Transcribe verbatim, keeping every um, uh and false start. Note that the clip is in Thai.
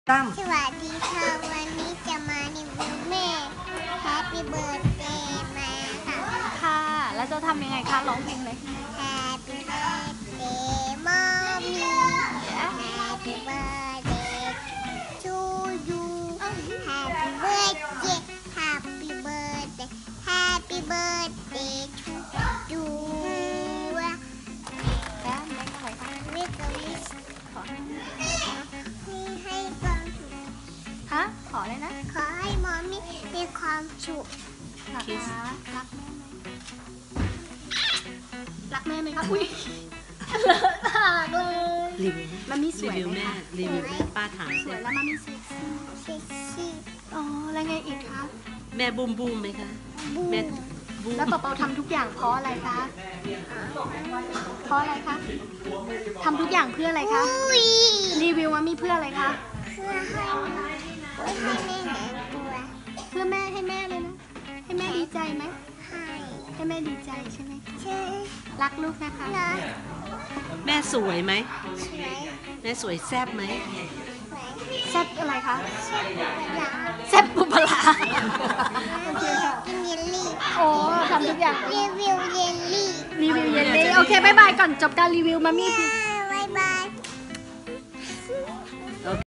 ตั้มสวัสดีค่ะวันนี้จะมารีวิวแม่ Happy Birthday มาค่ะค่ะ แล้วจะทำยังไงคะร้องเพลงเลย Happy Birthday Mommy Happy Birthday to you Happy Birthday Happy Birthday Happy Birthday to you แล้วแบงค์อะไรคะวิกวิสขอให้ให้ความสุขฮะขอเลยนะขอให้มอมมี่มีความสุขนะคะรักแม่ไหมรักแม่ไหมคะอุ้ยเลอะปากเลยรีวิวมันมีสรีวยวิวไหมแม่คะรีวิวแม่ป้าถามสวยแล้วมันมีเซ็กซี่เซ็กซี่อ๋อแล้วไงอีกคะแม่บูมบูมไหมคะบูแม่บูมแล้วเปาเปาทำทุกอย่างเพราะอะไรคะเพราะอะไรคะทำทุกอย่างเพื่ออะไรคะอุ้ยรีวิวว่ามีเพื่ออะไรคะเพื่อให้ให้แม่หายตัวเพื่อแม่ให้แม่เลยนะ ให้แม่ดีใจไหมให้ให้แม่ดีใจใช่ไหมคะเชื่อรักลูกนะคะนะแม่สวยไหมสวยแม่สวยแซ่บไหมสวยแซ่บอะไรคะเชื่ออยากแซ่บปุบลาโอเคค่ะกินเยลลี่โอ้ทำทุกอย่างรีวิวเยลลี่รีวิวเย็นเลยโอเคบายบายก่อนจบการรีวิวมามี่ทีบาย